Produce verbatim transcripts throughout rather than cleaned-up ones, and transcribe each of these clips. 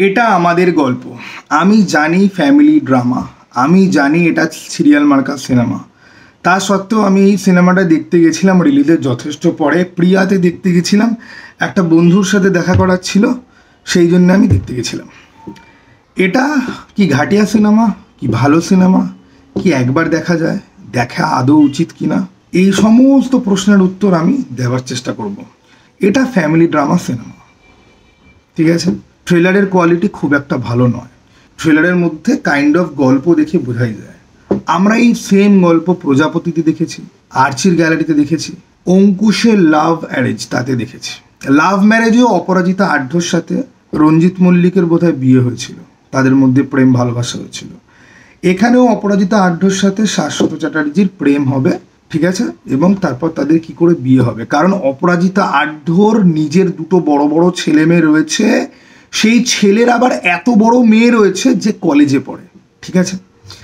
এটা আমাদের গল্প। আমি জানি ফ্যামিলি ড্রামা, আমি জানি এটা সিরিয়াল মার্কা সিনেমা, তা সত্ত্বেও আমি এই সিনেমাটা দেখতে গেছিলাম রিলিজের যথেষ্ট পরে। প্রিয়াতে দেখতে গেছিলাম, একটা বন্ধুর সাথে দেখা করার ছিল, সেই জন্য আমি দেখতে গেছিলাম। এটা কি ঘাটিয়া সিনেমা, কি ভালো সিনেমা, কি একবার দেখা যায়, দেখা আদৌ উচিত কি না, এই সমস্ত প্রশ্নের উত্তর আমি দেওয়ার চেষ্টা করব। এটা ফ্যামিলি ড্রামা সিনেমা, ঠিক আছে। ট্রেলারের কোয়ালিটি খুব একটা ভালো নয়। ট্রেলারের মধ্যে কাইন্ড অফ গল্প দেখে বোঝাই যায়। আমরা এই সেম গল্প প্রজাপতিতে দেখেছি, আর্চির গ্যালারিতে দেখেছি, অঙ্কুশের লাভ অ্যারেঞ্জ তাতে দেখেছি। লাভ ম্যারেজেও অপরাজিতা আঢ্যর সাথে রঞ্জিত মল্লিকের বোধহয় বিয়ে হয়েছিল, তাদের মধ্যে প্রেম ভালোবাসা হয়েছিল। এখানেও অপরাজিতা আঢ্যর সাথে শাশ্বত চ্যাটার্জির প্রেম হবে, ঠিক আছে, এবং তারপর তাদের কি করে বিয়ে হবে, কারণ অপরাজিতা আঢ্যর নিজের দুটো বড় বড় ছেলে মেয়ে রয়েছে, সেই ছেলের আবার এত বড় মেয়ে রয়েছে যে কলেজে পড়ে, ঠিক আছে।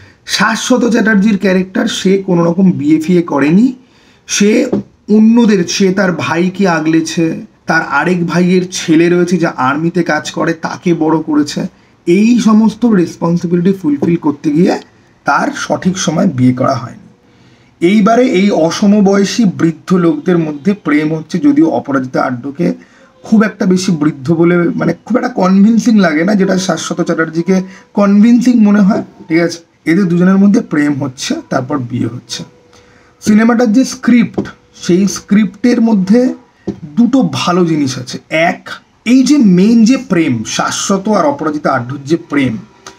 শাশ্বত চ্যাটার্জির ক্যারেক্টার, সে কোনো রকম বিয়ে ফিয়ে করেনি, সে অন্যদের, সে তার ভাইকে আগলেছে, তার আরেক ভাইয়ের ছেলে রয়েছে যে আর্মিতে কাজ করে, তাকে বড় করেছে। এই সমস্ত রেসপন্সিবিলিটি ফুলফিল করতে গিয়ে তার সঠিক সময় বিয়ে করা হয়নি। এইবারে এই অসমবয়সী বৃদ্ধ লোকদের মধ্যে প্রেম হচ্ছে, যদিও অপরাজিতা আঢ্যকে খুব একটা বেশি বৃদ্ধ বলে মানে খুব একটা কনভিনসিং লাগে না, যেটা শাশ্বত চ্যাটার্জিকে কনভিনসিং মনে হয়, ঠিক আছে। এদের দুজনের মধ্যে প্রেম হচ্ছে, তারপর বিয়ে হচ্ছে। সিনেমাটার যে স্ক্রিপ্ট, সেই স্ক্রিপ্টের মধ্যে দুটো ভালো জিনিস আছে। এক, এই যে মেইন যে প্রেম, শাশ্বত আর অপরাজিতা আঢ্যর যে প্রেম,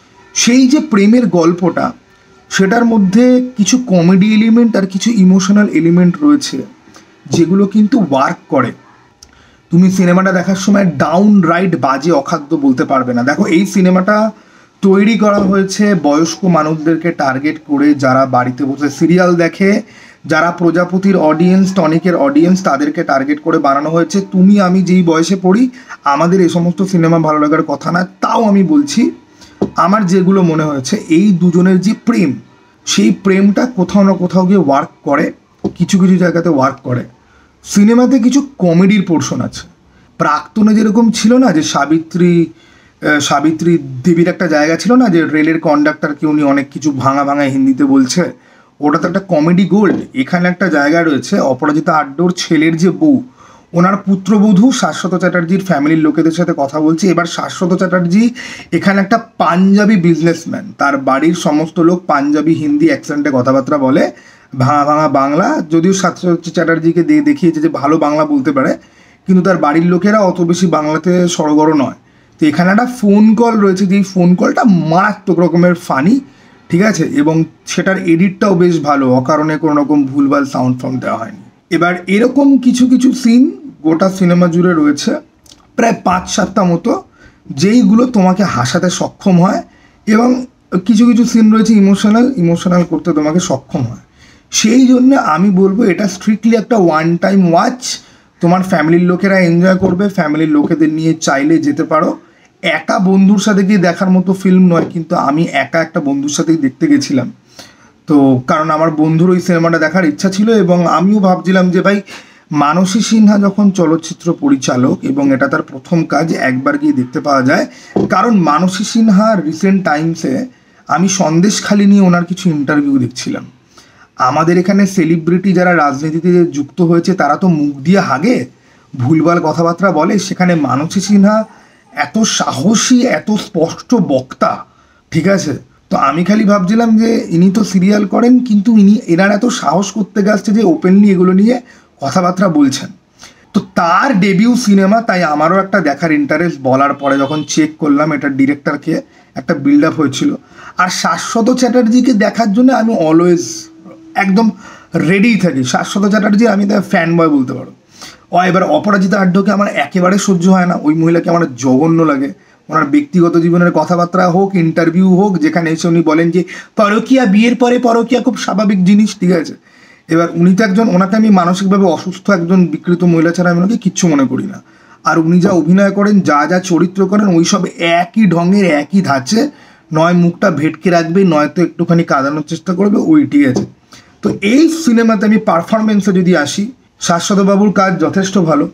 সেই যে প্রেমের গল্পটা, সেটার মধ্যে কিছু কমেডি এলিমেন্ট আর কিছু ইমোশনাল এলিমেন্ট রয়েছে, যেগুলো কিন্তু ওয়ার্ক করে। তুমি সিনেমাটা দেখার সময় ডাউন রাইট বাজে অখাদ্য বলতে পারবে না। দেখো, এই সিনেমাটা তৈরি করা হয়েছে বয়স্ক মানুষদেরকে টার্গেট করে, যারা বাড়িতে বসে সিরিয়াল দেখে, যারা প্রজাপতির অডিয়েন্স, টনিকের অডিয়েন্স, তাদেরকে টার্গেট করে বানানো হয়েছে। তুমি আমি যেই বয়সে পড়ি, আমাদের এই সমস্ত সিনেমা ভালো লাগার কথা না। তাও আমি বলছি, আমার যেগুলো মনে হয়েছে, এই দুজনের যে প্রেম, সেই প্রেমটা কোথাও না কোথাও গিয়ে ওয়ার্ক করে, কিছু কিছু জায়গাতে ওয়ার্ক করে। সিনেমাতে কিছু কমেডির পোর্শন আছে। প্রাক্তনে যেরকম ছিল না, যে সাবিত্রী সাবিত্রী দেবীর একটা জায়গা ছিল না, যে রেলের কন্ডাক্টরকে উনি অনেক কিছু ভাঙা ভাঙা হিন্দিতে বলছে, ওটা তো একটা কমেডি গোল্ড। এখানে একটা জায়গা রয়েছে, অপরাজিতা আঢ্যর ছেলের যে বউ, ওনার পুত্রবধূ শাশ্বত চ্যাটার্জির ফ্যামিলির লোকেদের সাথে কথা বলছে। এবার শাশ্বত চ্যাটার্জি এখানে একটা পাঞ্জাবি বিজনেসম্যান, তার বাড়ির সমস্ত লোক পাঞ্জাবি হিন্দি অ্যাকসেন্টে কথাবার্তা বলে, ভাঙা ভাঙা বাংলা। যদিও শাশ্বত চ্যাটার্জিকে দিয়ে দেখিয়েছে যে ভালো বাংলা বলতে পারে, কিন্তু তার বাড়ির লোকেরা অত বেশি বাংলাতে সড়গড় নয়। তো এখানে একটা ফোন কল রয়েছে, যেই ফোন কলটা মারাত্মক রকমের ফানি, ঠিক আছে, এবং সেটার এডিটটাও বেশ ভালো, অকারণে কোনো রকম ভুলভাল সাউন্ড ফাউন্ড দেওয়া হয়নি। এবার এরকম কিছু কিছু সিন গোটা সিনেমা জুড়ে রয়েছে, প্রায় পাঁচ সাতটা মতো, যেইগুলো তোমাকে হাসাতে সক্ষম হয়, এবং কিছু কিছু সিন রয়েছে ইমোশনাল ইমোশনাল করতে তোমাকে সক্ষম হয়। সেই জন্য আমি বলবো, এটা স্ট্রিক্টলি একটা ওয়ান টাইম ওয়াচ। তোমার ফ্যামিলির লোকেরা এনজয় করবে, ফ্যামিলির লোকেদের নিয়ে চাইলে যেতে পারো। একা বন্ধুর সাথে গিয়ে দেখার মতো ফিল্ম নয়, কিন্তু আমি একা একটা বন্ধুর সাথেই দেখতে গেছিলাম। তো কারণ আমার বন্ধুর ওই সিনেমাটা দেখার ইচ্ছা ছিল, এবং আমিও ভাবছিলাম যে ভাই, মানসী সিনহা যখন চলচ্চিত্র পরিচালক এবং এটা তার প্রথম কাজ, একবার গিয়ে দেখতে পাওয়া যায়। কারণ মানসী সিনহা রিসেন্ট টাইমসে, আমি সন্দেশখালি নিয়ে ওনার কিছু ইন্টারভিউ দেখছিলাম। আমাদের এখানে সেলিব্রিটি যারা রাজনীতিতে যুক্ত হয়েছে, তারা তো মুখ দিয়ে হাগে, ভুলভাল কথাবার্তা বলে। সেখানে মানসী সিনহা এত সাহসী, এত স্পষ্ট বক্তা, ঠিক আছে। তো আমি খালি ভাবছিলাম যে ইনি তো সিরিয়াল করেন, কিন্তু ইনি এনার এত সাহস করতে গেছে যে ওপেনলি এগুলো নিয়ে কথাবার্তা বলছেন। তো তার ডেবিউ সিনেমা, তাই আমারও একটা দেখার ইন্টারেস্ট। বলার পরে যখন চেক করলাম, এটার ডিরেক্টরকে একটা বিল্ড আপ হয়েছিল। আর শাশ্বত চ্যাটার্জিকে দেখার জন্য আমি অলওয়েজ একদম রেডি থাকি। শাশ্বত চ্যাটার্জি আমি তার ফ্যান বয় বলতে পারো। ও এবার অপরাজিতা আঢ্যকে আমার একেবারে সহ্য হয় না, ওই মহিলাকে আমার জঘন্য লাগে। ওনার ব্যক্তিগত জীবনের কথাবার্তা হোক, ইন্টারভিউ হোক, যেখানে এসে উনি বলেন যে পরকীয়া, বিয়ের পরে পরকীয়া খুব স্বাভাবিক জিনিস, ঠিক আছে। এবার উনি তো একজন, ওনাকে আমি মানসিকভাবে অসুস্থ একজন বিকৃত মহিলা ছাড়া আমি ওনাকে কিচ্ছু মনে করি না। আর উনি যা অভিনয় করেন, যা যা চরিত্র করেন, ওই সব একই ঢঙের, একই ধাঁচে, নয় মুখটা ভেটকে রাখবে, নয়তো একটুখানি কাঁদানোর চেষ্টা করবে, ওই ঠিক আছে। তো এই সিনেমাতে আমি পারফরমেন্সে যদি আসি, শাশ্বতবাবুর কাজ যথেষ্ট ভালো।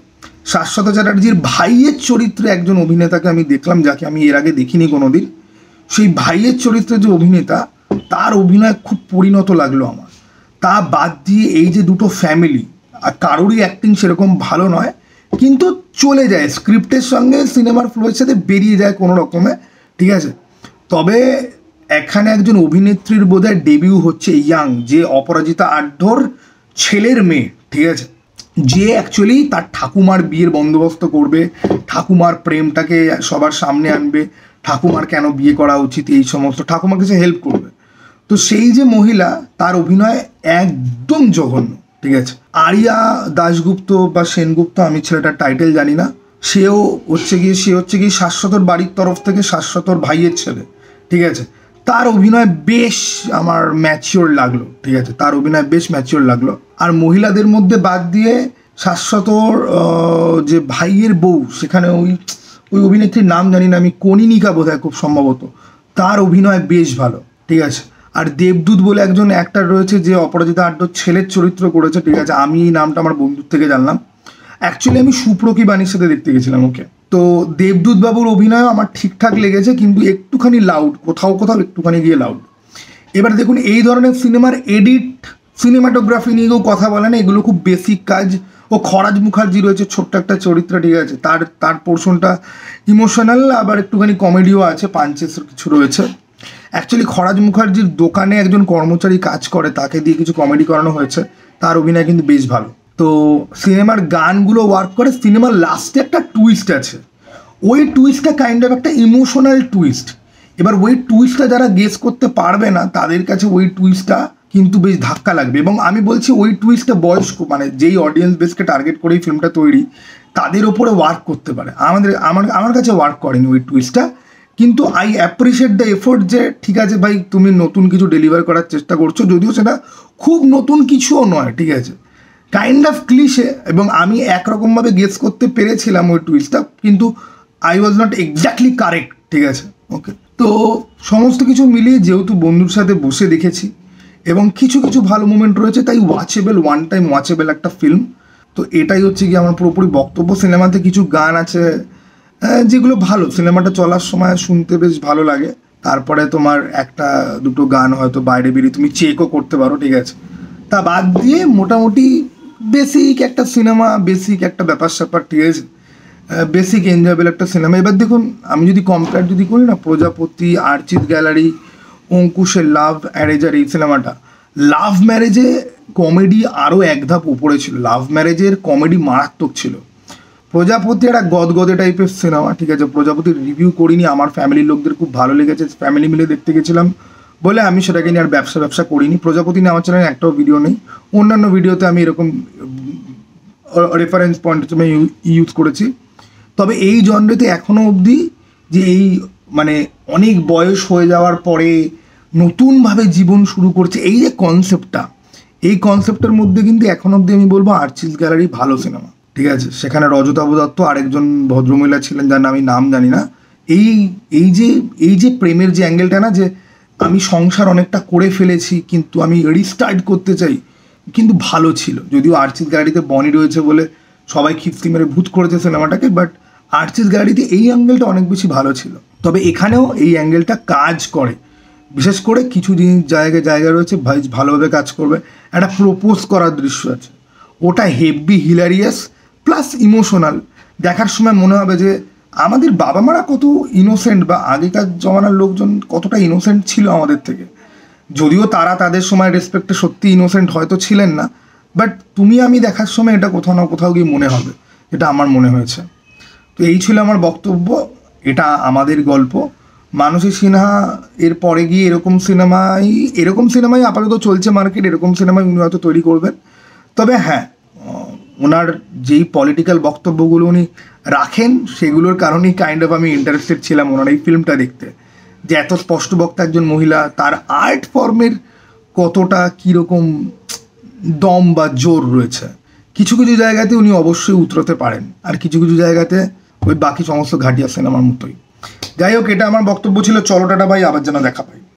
শাশ্বত চ্যাটার্জির ভাইয়ের চরিত্রে একজন অভিনেতাকে আমি দেখলাম, যাকে আমি এর আগে দেখিনি কোনোদিন। সেই ভাইয়ের চরিত্রে যে অভিনেতা, তার অভিনয় খুব পরিণত লাগলো আমার। তা বাদ দিয়ে এই যে দুটো ফ্যামিলি, আর কারোরই অ্যাক্টিং সেরকম ভালো নয়, কিন্তু চলে যায়, স্ক্রিপ্টের সঙ্গে সিনেমার ফ্লোয়ের সাথে বেরিয়ে যায় কোনো রকমে, ঠিক আছে। তবে এখানে একজন অভিনেত্রীর বোধহয় ডেবিউ হচ্ছে, ইয়াং, যে অপরাজিতা আঢ্যর ছেলের মেয়ে, ঠিক আছে, যে অ্যাকচুয়ালি তার ঠাকুমার বিয়ের বন্দোবস্ত করবে, ঠাকুমার প্রেমটাকে সবার সামনে আনবে, ঠাকুমার কেন বিয়ে করা উচিত এই সমস্ত, ঠাকুমার কাছে হেল্প করবে। তো সেই যে মহিলা, তার অভিনয় একদম জঘন্য, ঠিক আছে। আরিয়া দাশগুপ্ত বা সেনগুপ্ত, আমি ছেলেটার টাইটেল জানি না, সেও হচ্ছে গিয়ে সে হচ্ছে গিয়ে শাশ্বতর বাড়ির তরফ থেকে শাশ্বতর ভাইয়ের ছেলে, ঠিক আছে। তার অভিনয় বেশ আমার ম্যাচিওর লাগলো, ঠিক আছে, তার অভিনয় বেশ ম্যাচিওর লাগলো। আর মহিলাদের মধ্যে বাদ দিয়ে শাশ্বতর যে ভাইয়ের বউ, সেখানে ওই ওই অভিনেত্রীর নাম জানি না আমি, কনিনিকা বোধহয় খুব সম্ভবত, তার অভিনয় বেশ ভালো, ঠিক আছে। আর দেবদূত বলে একজন অ্যাক্টর রয়েছে, যে অপরাজিতা আঢ্যর ছেলের চরিত্র করেছে, ঠিক আছে। আমি এই নামটা আমার বন্ধুর থেকে জানলাম। অ্যাকচুয়ালি আমি সুপ্রকি বাণীর সাথে দেখতে গেছিলাম ওকে। তো দেবদূত বাবুর অভিনয় আমার ঠিকঠাক লেগেছে, কিন্তু একটুখানি লাউড, কোথাও কোথাও একটুখানি গিয়ে লাউড। এবার দেখুন, এই ধরনের সিনেমার এডিট, সিনেমাটোগ্রাফি নিয়েও কথা বলে না, এগুলো খুব বেসিক কাজ। ও খরাজ মুখার্জি রয়েছে, ছোট্ট একটা চরিত্র, ঠিক আছে, তার তার পোর্শনটা ইমোশনাল, আবার একটুখানি কমেডিও আছে, পাঞ্চেস কিছু রয়েছে। অ্যাকচুয়ালি খরাজ মুখার্জির দোকানে একজন কর্মচারী কাজ করে, তাকে দিয়ে কিছু কমেডি করানো হয়েছে, তার অভিনয় কিন্তু বেশ ভালো। তো সিনেমার গানগুলো ওয়ার্ক করে। সিনেমার লাস্টে একটা টুইস্ট আছে, ওই টুইস্টটা কাইন্ড অফ একটা ইমোশনাল টুইস্ট। এবার ওই টুইস্টটা যারা গেস করতে পারবে না, তাদের কাছে ওই টুইস্টটা কিন্তু বেশ ধাক্কা লাগবে। এবং আমি বলছি, ওই টুইস্টটা বয়স্ক, মানে যেই অডিয়েন্স বেসকে টার্গেট করেই ফিল্মটা তৈরি, তাদের ওপরে ওয়ার্ক করতে পারে। আমাদের আমার আমার কাছে ওয়ার্ক করেনি ওই টুইস্টটা, কিন্তু আই অ্যাপ্রিসিয়েট দ্য এফোর্ট, যে ঠিক আছে ভাই, তুমি নতুন কিছু ডেলিভার করার চেষ্টা করছো, যদিও সেটা খুব নতুন কিছুও নয়, ঠিক আছে, কাইন্ড অফ ক্লিশে। এবং আমি একরকমভাবে গেস করতে পেরেছিলাম ওই টুইস্টটা, কিন্তু I was not exactly correct, ঠিক আছে, ওকে। তো সমস্ত কিছু মিলিয়ে, যেহেতু বন্ধুর সাথে বসে দেখেছি এবং কিছু কিছু ভালো মোমেন্ট রয়েছে, তাই ওয়াচেবল, ওয়ান টাইম ওয়াচেবল একটা ফিল্ম। তো এটাই হচ্ছে কি আমার পুরোপুরি বক্তব্য। সিনেমাতে কিছু গান আছে যেগুলো ভালো, সিনেমাটা চলার সময় শুনতে বেশ ভালো লাগে। তারপরে তোমার একটা দুটো গান হয়তো বাইরে বেরিয়ে তুমি চেকও করতে পারো, ঠিক আছে। তা বাদ দিয়ে মোটামুটি বেসিক একটা সিনেমা, বেসিক একটা ব্যাপার স্যাপার, ঠিক আছে, বেসিক এনজয়েবল একটা সিনেমা। এবার দেখুন, আমি যদি কম্পেয়ার যদি করি না, প্রজাপতি, আর্চিত গ্যালারি, অঙ্কুশের লাভ অ্যারেজার, এই সিনেমাটা, লাভ ম্যারেজে কমেডি আরও এক ধাপ উপরে ছিল। লাভ ম্যারেজের কমেডি মারাত্মক ছিল। প্রজাপতি একটা গদগদে টাইপের সিনেমা, ঠিক আছে। প্রজাপতির রিভিউ করিনি, আমার ফ্যামিলির লোকদের খুব ভালো লেগেছে, ফ্যামিলি মিলে দেখতে গেছিলাম বলে আমি সেটাকে নিয়ে আর ব্যবসা ব্যবসা করিনি। প্রজাপতি নিয়ে আমার চ্যানেলে একটাও ভিডিও নেই, অন্যান্য ভিডিওতে আমি এরকম রেফারেন্স পয়েন্ট হিসেবে ইউজ করেছি। তবে এই জনরেতে এখনও অবধি, যে এই মানে অনেক বয়স হয়ে যাওয়ার পরে নতুনভাবে জীবন শুরু করছে, এই যে কনসেপ্টটা, এই কনসেপ্টের মধ্যে কিন্তু এখন অবধি আমি বলবো আর্চিস গ্যালারি ভালো সিনেমা, ঠিক আছে। সেখানে রজতাভ দত্ত আরেকজন ভদ্রমহিলা ছিলেন, যার আমি নাম জানি না। এই এই যে এই যে প্রেমের যে অ্যাঙ্গেলটা না, যে আমি সংসার অনেকটা করে ফেলেছি কিন্তু আমি রিস্টার্ট করতে চাই, কিন্তু ভালো ছিল। যদিও আর্চিস গ্যালারিতে বনি রয়েছে বলে সবাই খিস্তি মেরে ভূত করেছে সিনেমাটাকে, বাট আর্চিস গ্যালারিতে এই অ্যাঙ্গেলটা অনেক বেশি ভালো ছিল। তবে এখানেও এই অ্যাঙ্গেলটা কাজ করে, বিশেষ করে কিছু জিনিস জায়গায় জায়গা রয়েছে ভালোভাবে কাজ করবে। একটা প্রপোজ করার দৃশ্য আছে, ওটা হেভি হিলারিয়াস প্লাস ইমোশনাল। দেখার সময় মনে হবে যে আমাদের বাবা মারা কত ইনোসেন্ট, বা আগেকার জমানার লোকজন কতটা ইনোসেন্ট ছিল আমাদের থেকে। যদিও তারা তাদের সময় রেসপেক্টে সত্যি ইনোসেন্ট হয়তো ছিলেন না, বাট তুমি আমি দেখার সময় এটা কোথাও না কোথাও গিয়ে মনে হবে, এটা আমার মনে হয়েছে। তো এই ছিল আমার বক্তব্য, এটা আমাদের গল্প। মানসী সিনহা এর পরে গিয়ে এরকম সিনেমাই এরকম সিনেমাই আপাতত চলছে মার্কেট, এরকম সিনেমাই উনি হয়তো তৈরি করবেন। তবে হ্যাঁ, ওনার যেই পলিটিক্যাল বক্তব্যগুলো উনি রাখেন, সেগুলোর কারণেই কাইন্ড অফ আমি ইন্টারেস্টেড ছিলাম ওনার এই ফিল্মটা দেখতে, যে এত স্পষ্ট বক্তা একজন মহিলা, তার আর্ট ফর্মের কতটা কীরকম দম বা জোর রয়েছে। কিছু কিছু জায়গাতে উনি অবশ্যই উতরতে পারেন, আর কিছু কিছু জায়গাতে ওই বাকি সমস্ত ঘাটিয়া সিনেমার মতোই। যাই হোক, এটা আমার বক্তব্য ছিল। চলো টাটা ভাই, আবার যেন দেখা পাই।